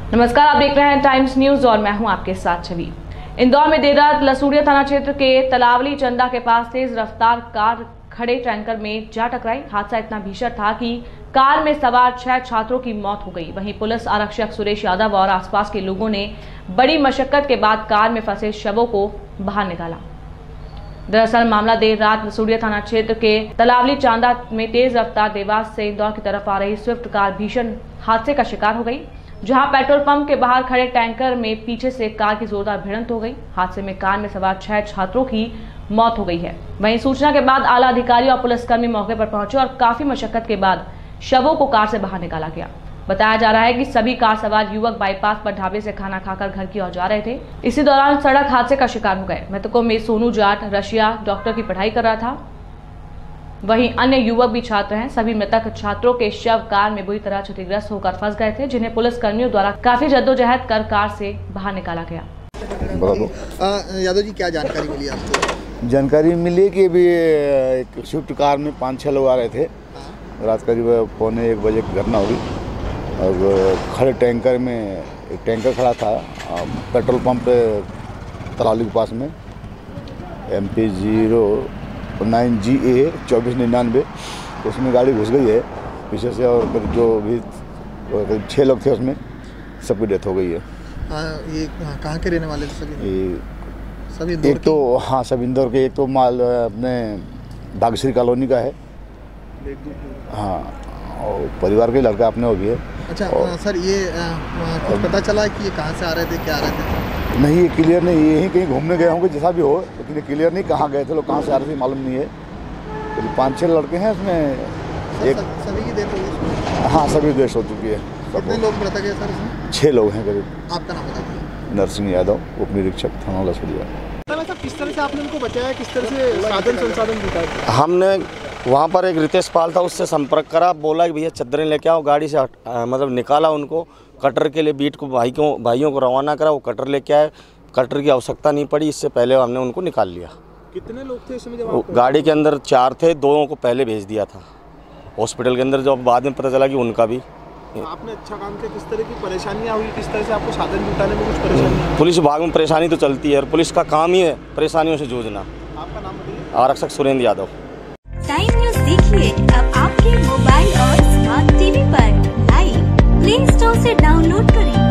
नमस्कार, आप देख रहे हैं टाइम्स न्यूज और मैं हूं आपके साथ छवि। इंदौर में देर रात लसूड़िया थाना क्षेत्र के तलावली चंदा के पास तेज रफ्तार कार खड़े टैंकर में जा टकराई। हादसा इतना भीषण था कि कार में सवार 6 छात्रों की मौत हो गई। वहीं पुलिस आरक्षक सुरेश यादव और आसपास के लोगों ने बड़ी मशक्कत के बाद कार में फंसे शवों को बाहर निकाला। दरअसल मामला देर रात लसूड़िया थाना क्षेत्र के तलावली चांदा में तेज रफ्तार देवास से इंदौर की तरफ आ रही स्विफ्ट कार भीषण हादसे का शिकार हो गई, जहां पेट्रोल पंप के बाहर खड़े टैंकर में पीछे से कार की जोरदार भिड़ंत हो गई। हादसे में कार में सवार 6 छात्रों की मौत हो गई है। वहीं सूचना के बाद आला अधिकारी और पुलिसकर्मी मौके पर पहुंचे और काफी मशक्कत के बाद शवों को कार से बाहर निकाला गया। बताया जा रहा है कि सभी कार सवार युवक बाईपास पर ढाबे से खाना खाकर घर की ओर जा रहे थे। इसी दौरान सड़क हादसे का शिकार हो गए। मृतकों में सोनू जाट रशिया डॉक्टर की पढ़ाई कर रहा था, वहीं अन्य युवक भी छात्र हैं। सभी मृतक छात्रों के शव कार में बुरी तरह क्षतिग्रस्त होकर फंस गए थे, जिन्हें पुलिस कर्मियों द्वारा काफी जद्दोजहद कर कार से बाहर निकाला गया। यादव जी, क्या जानकारी मिली आपको? जानकारी मिली कि अभी एक स्विफ्ट कार में 5-6 लोग आ रहे थे। रात करीब 1:45 बजे की घटना हुई और खड़े टैंकर में एक टैंकर खड़ा था पेट्रोल पंप पे तलावली के पास में MP 09GA 2499, उसमें गाड़ी घुस गई है पीछे से और जो भी 6 लोग थे उसमें सबकी डेथ हो गई है। ये कहाँ के रहने वाले थे सभी? एक तो हाँ सब इंदौर के, एक तो माल अपने भाग्यश्री कॉलोनी का है, हाँ, और परिवार के लड़का अपने वो भी है। अच्छा सर, ये कुछ पता चला कि ये कहाँ से आ रहे थे, क्या आ रहे थे? नहीं, ये क्लियर नहीं, यहीं कहीं घूमने गए होंगे जैसा भी हो, लेकिन ये क्लियर नहीं कहाँ गए थे लोग, कहाँ से आ रहे थे मालूम नहीं है। तो 5-6 लड़के हैं उसमें। एक सभी की डेथ हो गई? हाँ, सभी डेथ हो चुकी है। कितने लोग मृतक हैं सर इसमें? 6 लोग हैं करीब। आपका नाम बताइए। नरसिंह यादव, उप निरीक्षक थाना लसूड़िया। किस तरह से आपने उनको बचाया, किस तरह से साधन संसाधन जुटाया? हमने वहाँ पर एक रितेश पाल था, उससे संपर्क करा, बोला कि भैया चद्दरें लेके आओ, गाड़ी से मतलब निकाला उनको। कटर के लिए बीट को भाइयों को रवाना करा, वो कटर लेके आए। कटर की आवश्यकता नहीं पड़ी, इससे पहले हमने उनको निकाल लिया। कितने लोग थे इसमें जब गाड़ी के अंदर 4 थे, 2 को पहले भेज दिया था हॉस्पिटल के अंदर, जब बाद में पता चला कि उनका भी। आपने अच्छा काम किया। किस तरह की परेशानियाँ हुई, किस तरह से आपको साधन जुटाने में कुछ परेशानी? पुलिस विभाग में परेशानी तो चलती है और पुलिस का काम ही है परेशानियों से जूझना। आपका नाम बताइए। आरक्षक सुरेंद्र यादव। टाइम न्यूज देखिए अब आपके मोबाइल और स्मार्ट टीवी पर लाइव प्ले स्टोर से डाउनलोड करें।